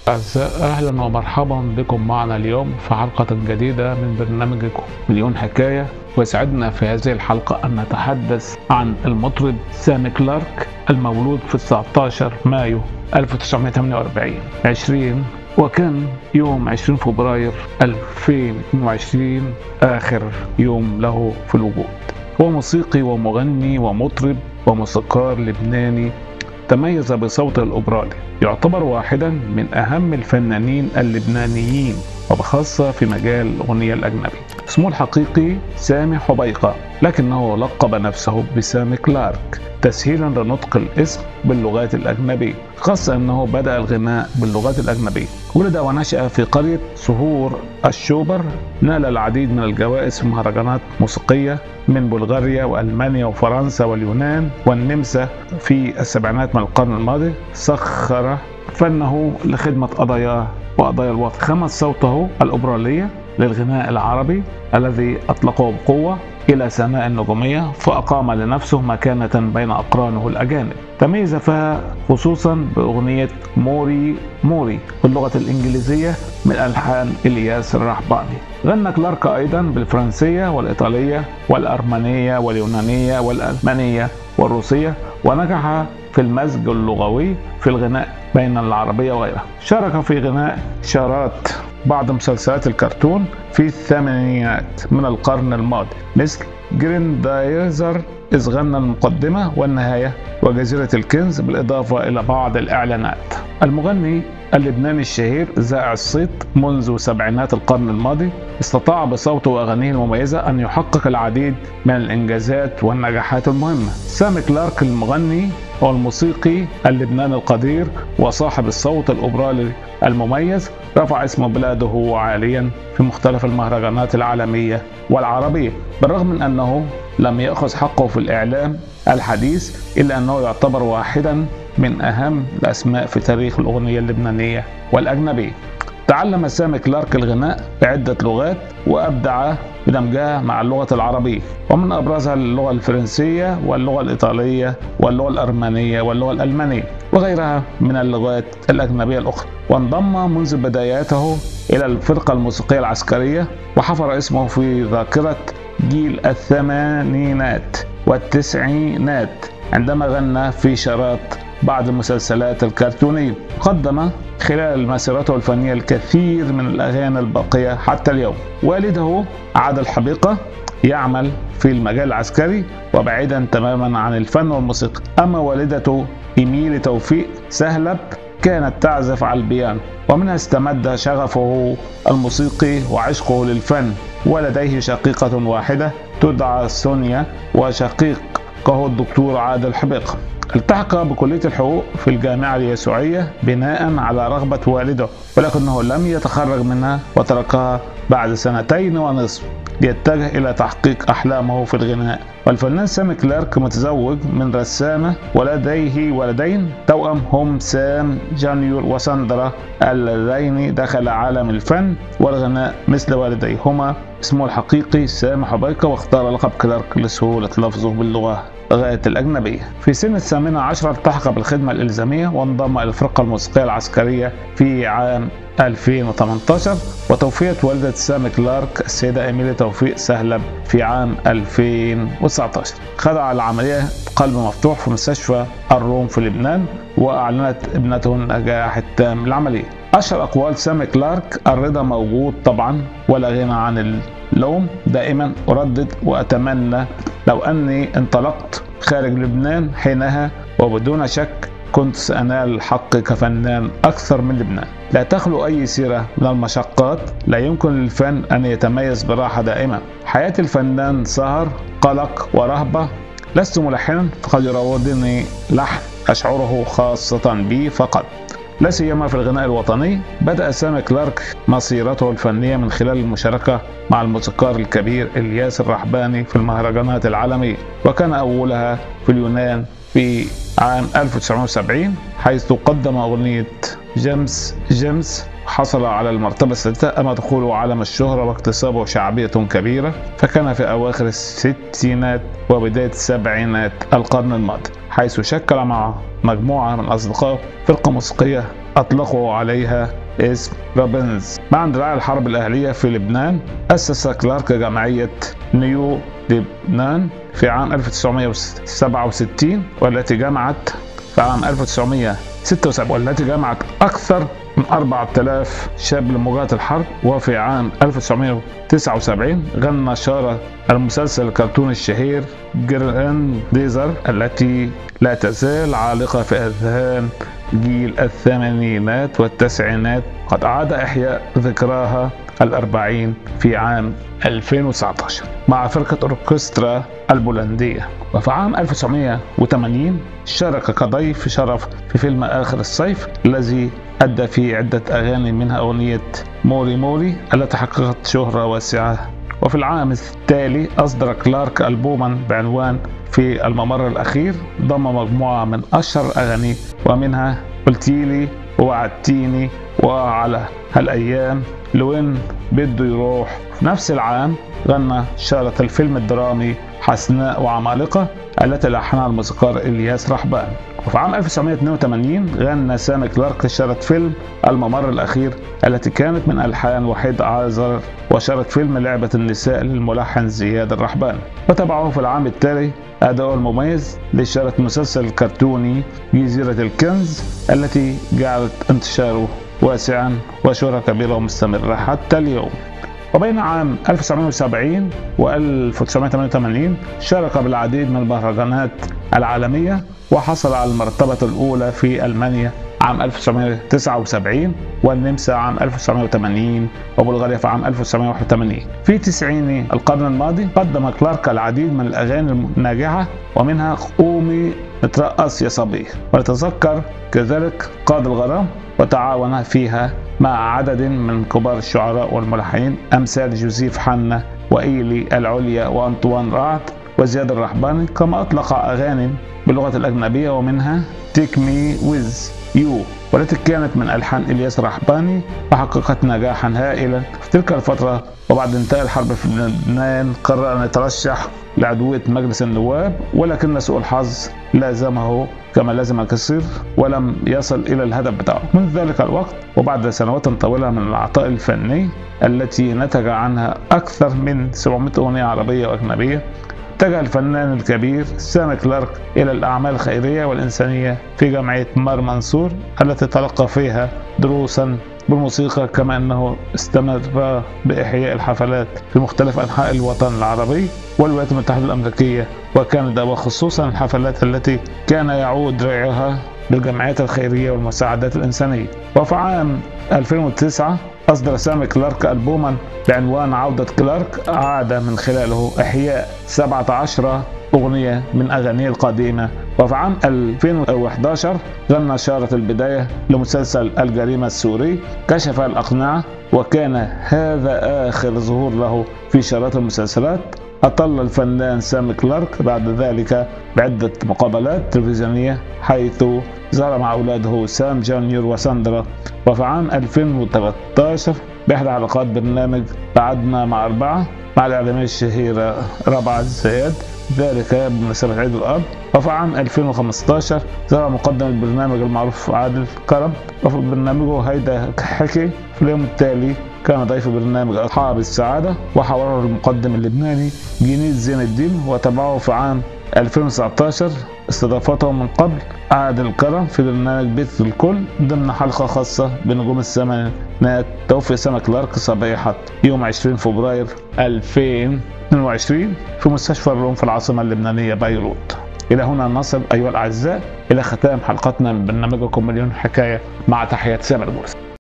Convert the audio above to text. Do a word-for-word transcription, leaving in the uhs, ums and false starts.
أعزائي، أهلا ومرحبا بكم معنا اليوم في حلقة جديدة من برنامجكم مليون حكاية. ويسعدنا في هذه الحلقة أن نتحدث عن المطرب سامي كلارك المولود في تسعة عشر مايو ألف وتسعمائة وثمانية وأربعين عشرين، وكان يوم عشرين فبراير ألفين واثنين وعشرين آخر يوم له في الوجود. هو موسيقي ومغني ومطرب وموسيقار لبناني تميز بصوته الأوبرالي، يعتبر واحدا من أهم الفنانين اللبنانيين وبخاصة في مجال الأغنية الأجنبي. اسمه الحقيقي سامي حبيقة، لكنه لقب نفسه بسامي كلارك تسهيلا لنطق الاسم باللغات الأجنبية، خاصة أنه بدأ الغناء باللغات الأجنبية. ولد ونشأ في قرية صهور الشوبر، نال العديد من الجوائز في مهرجانات موسيقية من بلغاريا وألمانيا وفرنسا واليونان والنمسا في السبعينات من القرن الماضي. سخر فنه لخدمة قضاياه وقضايا الوطن، خمس صوته الأوبرالية للغناء العربي الذي أطلقه بقوة إلى سماء النجومية، فأقام لنفسه مكانة بين أقرانه الأجانب. تميز فيها خصوصا بأغنية موري موري باللغة الإنجليزية من ألحان إلياس الرحباني. غنى كلارك أيضا بالفرنسية والإيطالية والأرمنية واليونانية والألمانية والروسية، ونجح في المزج اللغوي في الغناء بين العربية وغيرها. شارك في غناء شارات بعض مسلسلات الكرتون في الثمانينات من القرن الماضي، مثل جريندايزر إذ غنى المقدمة والنهاية وجزيرة الكنز، بالإضافة إلى بعض الإعلانات. المغني اللبناني الشهير ذائع الصيت منذ سبعينات القرن الماضي، استطاع بصوته وأغانيه المميزة أن يحقق العديد من الإنجازات والنجاحات المهمة. سامي كلارك المغني هو الموسيقي اللبناني القدير وصاحب الصوت الأوبرالي المميز، رفع اسم بلاده عاليا في مختلف المهرجانات العالمية والعربية، بالرغم من أنه لم يأخذ حقه في الإعلام الحديث، إلا أنه يعتبر واحدا من أهم الأسماء في تاريخ الأغنية اللبنانية والأجنبية. تعلم سامي كلارك الغناء بعدة لغات وأبدع بدمجها مع اللغة العربية، ومن أبرزها اللغة الفرنسية واللغة الإيطالية واللغة الأرمنية واللغة الألمانية وغيرها من اللغات الأجنبية الأخرى. وانضم منذ بداياته إلى الفرقة الموسيقية العسكرية، وحفر اسمه في ذاكرة جيل الثمانينات والتسعينات عندما غنى في شارات بعض المسلسلات الكرتونية. قدم خلال مسيرته الفنية الكثير من الأغاني الباقية حتى اليوم. والده عادل حبيقة يعمل في المجال العسكري وبعيدا تماما عن الفن والموسيقى. أما والدته إيميلي توفيق سهلب كانت تعزف على البيانو، ومنها استمد شغفه الموسيقي وعشقه للفن. ولديه شقيقة واحدة تدعى سونيا، وشقيقه الدكتور عادل حبيقة. التحق بكلية الحقوق في الجامعة اليسوعية بناء على رغبة والده، ولكنه لم يتخرج منها وتركها بعد سنتين ونصف ليتجه إلى تحقيق أحلامه في الغناء. والفنان سامي كلارك متزوج من رسامة ولديه ولدين توأم هم سام جونيور وساندرا، اللذين دخل عالم الفن والغناء مثل والديهما. اسمه الحقيقي سامي حبيقة، واختار لقب كلارك لسهولة لفظه باللغة غاية الأجنبية. في سن الثامنة عشرة التحق بالخدمة الإلزامية وانضم إلى الفرقة الموسيقية العسكرية في عام ألفين وثمانية عشر. وتوفيت والدة سامي كلارك السيدة إيميلي توفيق سهلب في عام ألفين وتسعة عشر. خضع العملية قلب مفتوح في مستشفى الروم في لبنان، وأعلنت ابنته النجاح التام للعملية. أشهر أقوال سامي كلارك: الرضا موجود طبعا ولا غنى عن اللوم، دائما أردد وأتمنى لو أني انطلقت خارج لبنان حينها، وبدون شك كنت سأنال الحق كفنان أكثر من لبنان. لا تخلو أي سيرة من المشقات، لا يمكن للفن أن يتميز براحة دائمة. حياة الفنان سهر، قلق ورهبة. لست ملحنا، فقد يراودني لحن أشعره خاصة بي فقط، لا سيما في الغناء الوطني. بدأ سامي كلارك مسيرته الفنية من خلال المشاركة مع الموسيقار الكبير إلياس الرحباني في المهرجانات العالمية، وكان أولها في اليونان في عام ألف وتسعمائة وسبعين، حيث قدم أغنية جيمس جيمس، حصل على المرتبة السادسة أمام دخوله عالم الشهرة واكتسابه شعبية كبيرة. فكان في أواخر الستينات وبداية السبعينات القرن الماضي، حيث شكل مع مجموعة من أصدقائه فرقة موسيقية أطلقوا عليها اسم رابنز. مع اندلاع الحرب الأهلية في لبنان أسس كلارك جمعية نيو لبنان في عام ألف وتسعمائة وسبعة وستين، والتي جمعت في عام ألف وتسعمائة وستة وسبعين والتي جمعت أكثر من أربعة آلاف شاب لمواجهة الحرب. وفي عام ألف وتسعمائة وتسعة وسبعين غنى شارة المسلسل الكرتوني الشهير جرانديزر، التي لا تزال عالقة في أذهان جيل الثمانينات والتسعينات. قد أعاد إحياء ذكراها الأربعين في عام ألفين وتسعة عشر مع فرقة أوركسترا البولندية. وفي عام ألف وتسعمائة وثمانين شارك كضيف شرف في فيلم آخر الصيف، الذي أدى فيه عدة أغاني، منها أغنية موري موري التي حققت شهرة واسعة. وفي العام التالي أصدر كلارك ألبوما بعنوان في الممر الأخير، ضم مجموعة من أشهر أغاني، ومنها قلتيلي ووعدتيني وعلى هالأيام لوين بده يروح. في نفس العام غنى شارة الفيلم الدرامي حسناء وعمالقة التي لحنها الموسيقار إلياس رحبان. وفي عام ألف وتسعمائة واثنين وثمانين غنى سامي كلارك شارة فيلم الممر الأخير التي كانت من ألحان وحيد عازر، وشارة فيلم لعبة النساء للملحن زياد الرحبان. وتبعه في العام التالي أداؤه المميز لشارة المسلسل الكرتوني جزيرة الكنز، التي جعلت انتشاره واسعا وشهرة كبيرة ومستمرة حتى اليوم. وبين عام ألف وتسعمائة وسبعين و ألف وتسعمائة وثمانية وثمانين شارك بالعديد من المهرجانات العالمية، وحصل على المرتبة الأولى في ألمانيا عام ألف وتسعمائة وتسعة وسبعين، والنمسا عام ألف وتسعمائة وثمانين، وبلغاريا في عام ألف وتسعمائة وواحد وثمانين. في تسعيني القرن الماضي قدم كلارك العديد من الأغاني الناجحة، ومنها قومي نترقص يا صبي، ونتذكر كذلك قاد الغرام، وتعاون فيها مع عدد من كبار الشعراء والملحنين أمثال جوزيف حنا وإيلي العليا وأنطوان رعد وزياد الرحباني، كما أطلق أغاني باللغة الأجنبية، ومنها Take Me With You، والتي كانت من ألحان إلياس رحباني، وحققت نجاحا هائلا في تلك الفترة. وبعد انتهاء الحرب في لبنان قرر أن يترشح لعضوية مجلس النواب، ولكن سوء الحظ لازمه كما لازم الكثير، ولم يصل إلى الهدف بتاعه. من ذلك الوقت وبعد سنوات طويلة من العطاء الفني التي نتج عنها أكثر من سبعمائة أغنية عربية وأجنبية، اتجه الفنان الكبير سامي كلارك إلى الأعمال الخيرية والإنسانية في جمعية مار منصور، التي تلقى فيها دروسا بالموسيقى، كما أنه استمر بإحياء الحفلات في مختلف أنحاء الوطن العربي والولايات المتحدة الأمريكية وكندا، وخصوصا الحفلات التي كان يعود رعاها للجمعيات الخيرية والمساعدات الإنسانية. وفي عام ألفين وتسعة أصدر سامي كلارك ألبوما بعنوان عودة كلارك، عاد من خلاله إحياء سبعة عشر أغنية من أغانيه القديمة. وفي عام ألفين وأحد عشر غنى شارة البداية لمسلسل الجريمة السوري كشف الأقنعة، وكان هذا آخر ظهور له في شارات المسلسلات. أطل الفنان سامي كلارك بعد ذلك بعدة مقابلات تلفزيونية، حيث ظهر مع أولاده سام جونيور وساندرا. وفي عام ألفين وثلاثة عشر بإحدى حلقات برنامج بعدنا مع أربعة مع الإعلامية الشهيرة ربعة زياد، ذلك بمناسبة عيد الأب. وفي عام ألفين وخمسة عشر ظهر مقدم البرنامج المعروف عادل كرم، وفي برنامجه هيدا حكي. في اليوم التالي كان ضيف برنامج أصحاب السعادة، وحوره المقدم اللبناني جنيد زين الدين. وتبعه في عام ألفين وتسعة عشر استضافته من قبل عادل كرم في برنامج بيت الكل ضمن حلقة خاصة بنجوم الثمانينات. توفي سامي كلارك صبيحة يوم عشرين فبراير ألفين واثنين وعشرين في مستشفى الروم في العاصمة اللبنانية بيروت. إلى هنا نصل أيها الأعزاء إلى ختام حلقتنا من برنامجكم مليون حكاية، مع تحيات سامر بورس.